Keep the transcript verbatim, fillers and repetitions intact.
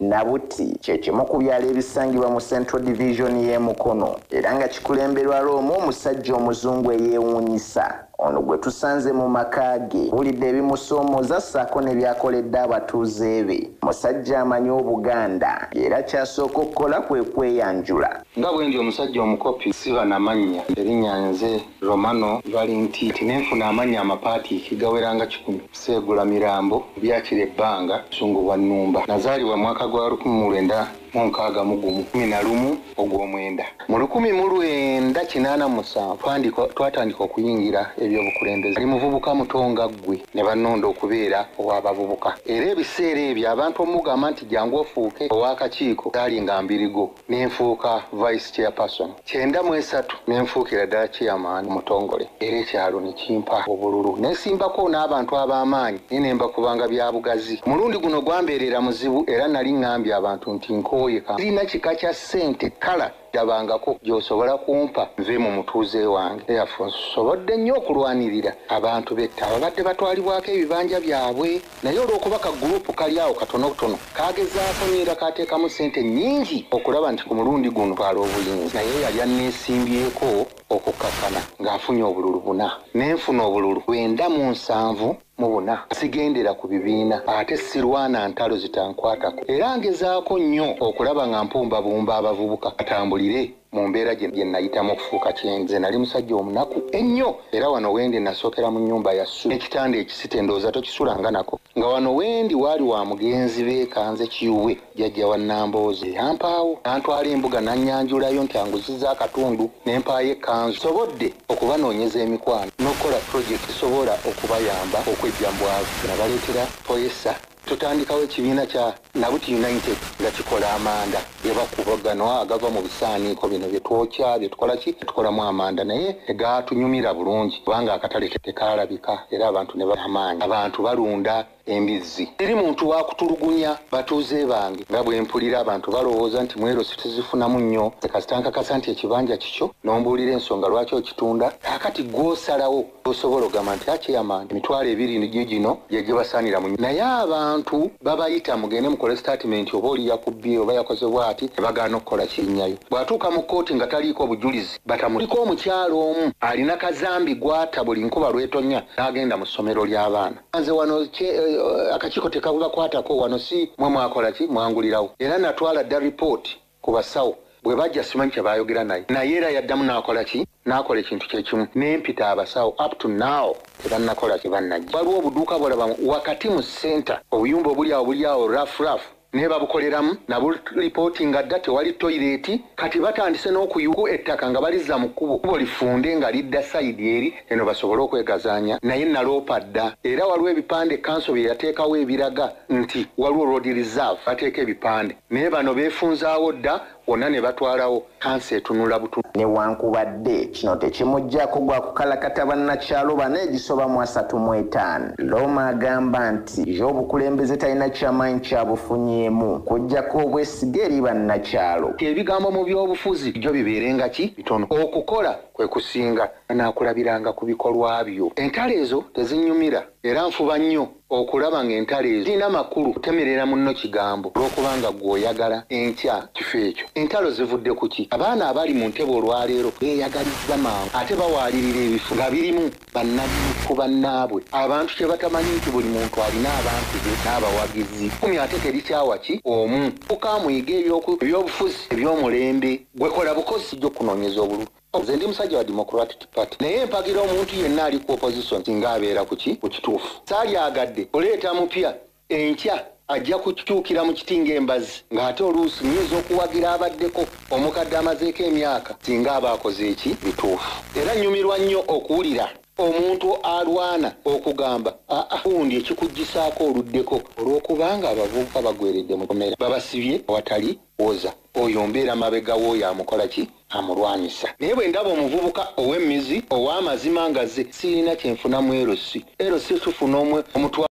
Nabuti kye kimu ku byalo ebisangibwa mu Central Division y'e Mukono era nga kikulemberwa Roma omusajja omuzungu eyeewuunyisa. Ono gwe tusanze mu maka ge bulidde ebimusoomooza ssaako ne byakoledde abatuuze be. Musajja amanyi Obuganda era kyasooka okukola kwe kweyanjula. Nga bwe ndi omusajja omukopi siba namanya erinnya nze Romano Valentiti nenfuna amanya amapaati kigaweranga kikumi Seegula Mirambo byakira ebbanga Sungu bwa Nnumba. Nazaalibwa mwaka gwa lukumi mu lwenda mu nkaaga mu gumu kumi na lumu ogw'omwenda. Mu lukumi mu lwenda kinaana mu musanvu twatandika okuyingira ebyobukulembeze. Ali muvubuka mutonga ggwe ne bannonda okubeera ow'abavubuka. Era ebiseera ebyo abantu omugamba nti jangu ofuuke ow'akakiiko zaalinga mbirigo nenfuuka vice chairperson. Kyenda mu esatu nenfuukira ddala chairman mutongole. Era ekyalo ne kimpa obululu. Nesimbako n'abantu ab'amaanyi naye ne mbakubanga bya bugazi. Mulundi guno gwambeerera muzibu era nali ngambye abantu nti nkoyeka. Sirina kika kya ssente kala dabangako gy'osobola kumpa nve mu mutuuze wange. Therefore nsobodde nnyo okulwanirira abantu betta ababadde batwalibwako ebibanja byabwe naye olw'okuba ka gurupu kali awo katonotono kagezaako neera kateekamu ssente nnyingi okulaba nti ku mulundi guno twala obuyinza. Naye yali anneesimbyeko okukkakana ng'afunye obululu buna nenfuna obululu lwenda mu nsanvu mu buna. Sigendera ku bibiina ate sirwana ntalo zitankwatako era ngezaako nnyo okulaba nga mpumbabumba abavubuka atambulire mu mbeera gye nayitamu okufuuka kyenze. Nali musajja omunaku ennyo era wano wendi nasookera mu nnyumba ya ssu ekitanda ekisite ndowooza tokisulanga nako nga wano wendi waali wa mugenzi beekanze kiwe jjajja wa Nambooze yampaawo nantwala embuga nannyanjulayo nti anguzizza akatundu nempaayo ekkanzu. Sobodde okubanoonyeza emikwano n'okukola pulojekiti sobola okubayamba okwejja mu bwavu. Nabaleetera poyesa tutandikawo ekibiina kya Nabuti United nga kikola amanda gebakubagano agava mu bisaaniiko bino bye twokya bye tukola ki tukolamu amanda naye tegaatunyumira bulungi kubanga akatale tekaalabika era abantu ne bamaanyi. Abantu balunda embizzi. Eri muntu wakutulugunya batuuze bange nga bwe mpulira abantu balowooza nti mwero situzifunamu nnyo kasitankakasa nti ekibanja kikyo nombuulira ensonga lwaki okitunda akati gw'osalawo osobola ogamba nti akyeyamanda emitwalo ebiri nigyo gino gye basaanira mu naye abantu babayita mugende mukole statement oba oli yakubbye oba yakoze bw'ati bagaana okukola kirinyayo. Bw'atuuka mu kkooti nga taliiko bujulizi batamuliko omukyalo omu alina kazambi gwata buli nkuba lwetonya n'agenda mu ssomero ly'abaana. Nze wano akakiiko tekabakwatako wano si mwe mwakola ki mwangulirawo era natwala dda ripooti ku basawo bwe bajja simanyi kye baayogera naye naye era yaddamu n'akola ki n'akola ekintu kyekimu nempita abasawo up to now tebannakola kye bannajja. Waliwo obuduuka bwolaba wakati mu senta obuyumba obuli awo buli awo rafu rafu ne babukoleramu nabo lipooti nga dda tewali toyireeti kati batandise n'okuyuku ettaka nga balizza mu kkubo kubo lifunde nga lidda sayidi eri eno basobole okwegazaanya naye naloopa dda. Era waliwo ebipande kanso bye yateekawo ebiraga nti waliwo road reserve bateeka ebipande naye bano beefunzaawo dda wonna ne batwalawo kansi etunula butu. Newankubadde kino tekimuggyako gwa kukalakata bannakyalo bana egisoba mu asatu mu etaano. Roma agamba nti y'obukulembeze talina kyamaanyi kyabufunyeemu kujjako obwesige eri bannakyalo. Ebigambo mu byobufuzi byo bibeerenga ki bitono okukola kwe kusinga naakulabiranga ku bikolwa byo. Entalo ezo tezinnyumira era nfuba nnyo okulaba ng'entalo ezo zirina makulu kutemerera munno kigambo olw'okubanga gw'oyagala enkya kifo ekyo. Entalo zivudde ku ki? Abaana abali mu ntebe olwaleero beeyagalizza mangu ate bawaalirira ebifu nga birimu bannabbiku bannaabwe. Abantu kye batamanyi nti buli muntu alina abantu be n'abawagizi kumi ate terikyawa ki omu ukamuyiga ebyobufuzi eby'omulembe gwekola bukozi jjo kunoonyeza obululu. Nze ndi musajja wa Democratic Party naye mpagira omuntu yenna ali ku opposition singa abeera ku ki ku kituufu. Saali agadde oleeta mupya enkya ajja kukyukira mu kiti ng'embazi ng'ate oluusi nyinza okuwagira abaddeko omukadde amazeeko emyaka singa aba akoze eki bituufu. Era nnyumirwa nnyo okuwulira omuntu alwana okugamba undi ekikuggisaako oluddeko olw'okubanga abavubuka bagweredde mu komera babasibye awatali woza oyo mbeera mabega w'oyo amukola ki amulwanyisa. Naye bwe ndaba omuvubuka ow'emmizi ow'amazima nga ze sirina kyenfunamu erosi erosi tufuna omutwa